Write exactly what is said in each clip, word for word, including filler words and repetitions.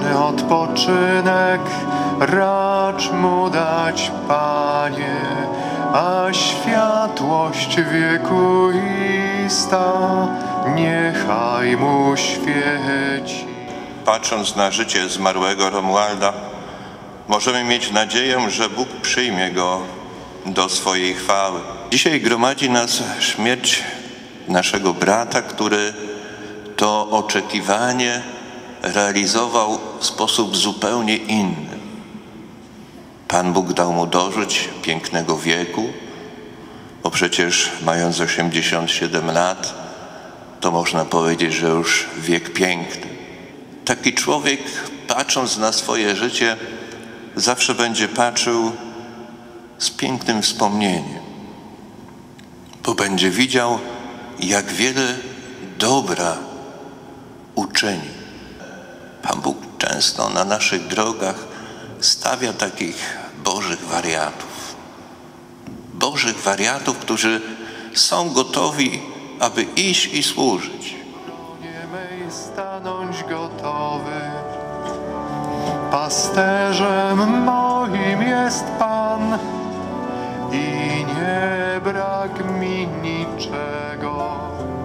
wieczny odpoczynek racz mu dać, Panie, a światłość wiekuista niechaj mu świeci. Patrząc na życie zmarłego Romualda, możemy mieć nadzieję, że Bóg przyjmie go do swojej chwały. Dzisiaj gromadzi nas śmierć naszego brata, który to oczekiwanie realizował w sposób zupełnie inny. Pan Bóg dał mu dożyć pięknego wieku, bo przecież mając osiemdziesiąt siedem lat, to można powiedzieć, że już wiek piękny. Taki człowiek, patrząc na swoje życie, zawsze będzie patrzył z pięknym wspomnieniem, bo będzie widział, jak wiele dobra uczynił. Pan Bóg często na naszych drogach stawia takich bożych wariatów. Bożych wariatów, którzy są gotowi, aby iść i służyć. Nie stanąć gotowy, pasterzem moim jest Pan i nie brak mi niczego.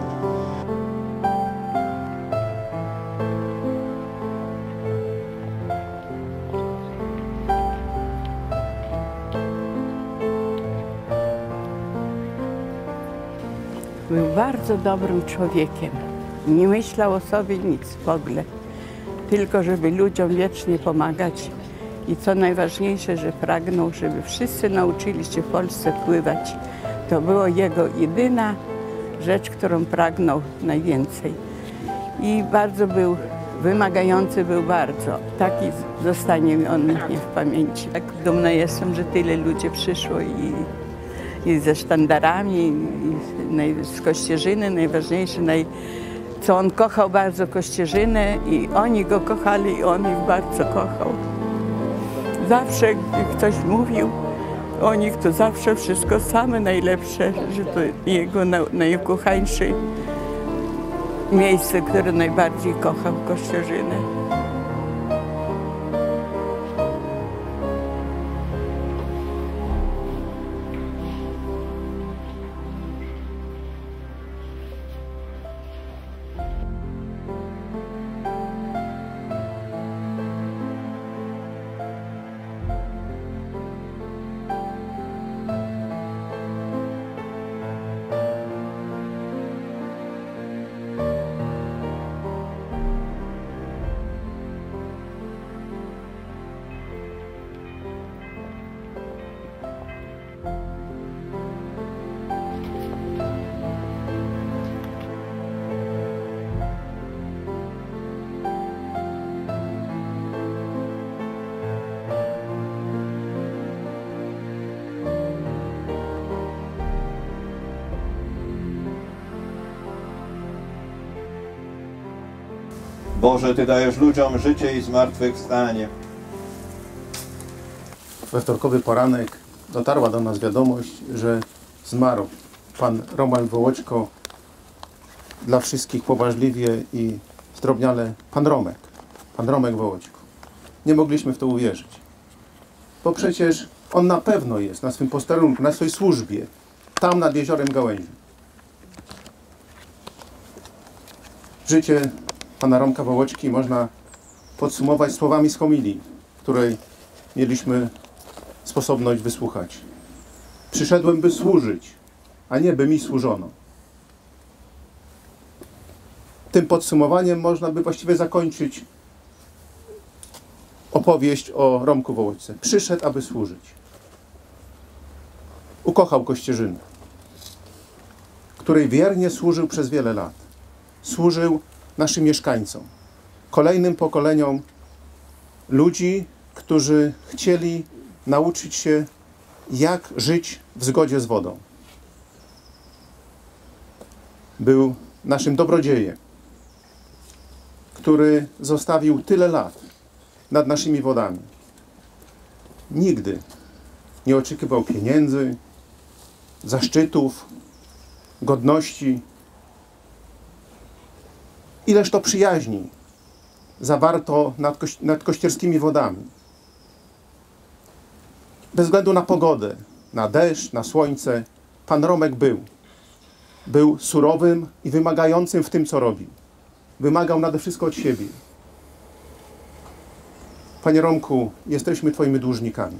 Był bardzo dobrym człowiekiem. Nie myślał o sobie nic w ogóle, tylko żeby ludziom wiecznie pomagać. I co najważniejsze, że pragnął, żeby wszyscy nauczyli się w Polsce pływać. To była jego jedyna rzecz, którą pragnął najwięcej. I bardzo był wymagający, był bardzo. Taki zostanie mi on mnie w pamięci. Tak dumna jestem, że tyle ludzi przyszło i i ze sztandarami, i z Kościerzyny, najważniejsze, naj, co on kochał bardzo Kościerzynę i oni go kochali i on ich bardzo kochał. Zawsze, gdy ktoś mówił o nich, to zawsze wszystko same najlepsze, że to jego najukochańsze miejsce, które najbardziej kochał Kościerzynę. Boże, Ty dajesz ludziom życie i zmartwychwstanie. We wtorkowy poranek dotarła do nas wiadomość, że zmarł pan Romuald Wołoczko, dla wszystkich poważliwie i zdrobniale pan Romek, pan Romek Wołoczko. Nie mogliśmy w to uwierzyć, bo przecież on na pewno jest na swym posterunku, na swojej służbie, tam nad jeziorem Gałęzi. Życie pana Romka Wołoczki można podsumować słowami z homilii, której mieliśmy sposobność wysłuchać. Przyszedłem, by służyć, a nie by mi służono. Tym podsumowaniem można by właściwie zakończyć opowieść o Romku Wołoczce. Przyszedł, aby służyć. Ukochał Kościerzynę, której wiernie służył przez wiele lat. Służył naszym mieszkańcom, kolejnym pokoleniom ludzi, którzy chcieli nauczyć się, jak żyć w zgodzie z wodą. Był naszym dobrodziejem, który zostawił tyle lat nad naszymi wodami. Nigdy nie oczekiwał pieniędzy, zaszczytów, godności. Ileż to przyjaźni zawarto nad, koś nad kościerskimi wodami. Bez względu na pogodę, na deszcz, na słońce, pan Romek był. Był surowym i wymagającym w tym, co robił. Wymagał nade wszystko od siebie. Panie Romku, jesteśmy Twoimi dłużnikami.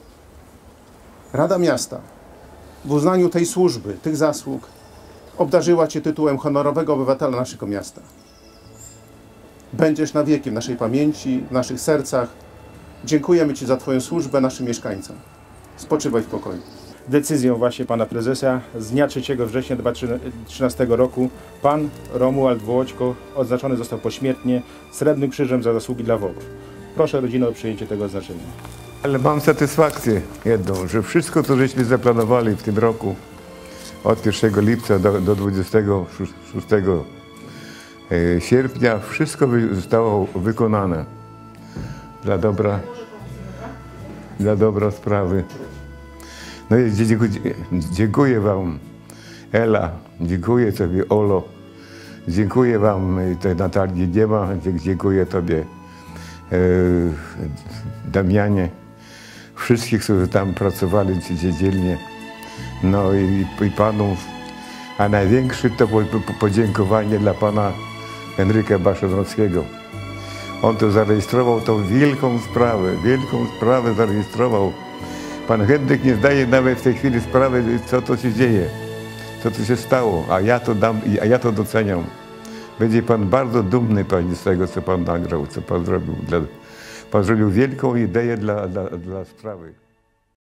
Rada Miasta w uznaniu tej służby, tych zasług obdarzyła Cię tytułem honorowego obywatela naszego miasta. Będziesz na wieki w naszej pamięci, w naszych sercach. Dziękujemy Ci za Twoją służbę naszym mieszkańcom. Spoczywaj w pokoju. Decyzją właśnie pana prezesa z dnia trzeciego września dwa tysiące trzynastego roku pan Romuald Wołoczko odznaczony został pośmiertnie Srebrnym Krzyżem za zasługi dla Wołów. Proszę rodzinę o przyjęcie tego odznaczenia. Ale mam satysfakcję jedną, że wszystko, co żeśmy zaplanowali w tym roku od pierwszego lipca do, do dwudziestego szóstego sierpnia, wszystko zostało wykonane dla dobra, dla dobra sprawy. No i dziękuję, dziękuję Wam, Ela, dziękuję Tobie, Olo, dziękuję Wam, Natalii nie ma, dziękuję Tobie, e, Damianie, wszystkich, którzy tam pracowali dzielnie, no i, i Panów, a największe to podziękowanie dla Pana Henryka Baszanowskiego. On to zarejestrował, tą wielką sprawę, wielką sprawę zarejestrował. Pan Henryk nie zdaje nawet w tej chwili sprawy, co to się dzieje, co to się stało, a ja to dam, a ja to doceniam. Będzie Pan bardzo dumny, Panie, z tego, co Pan nagrał, co Pan zrobił. Dla, Pan zrobił wielką ideę dla, dla, dla sprawy.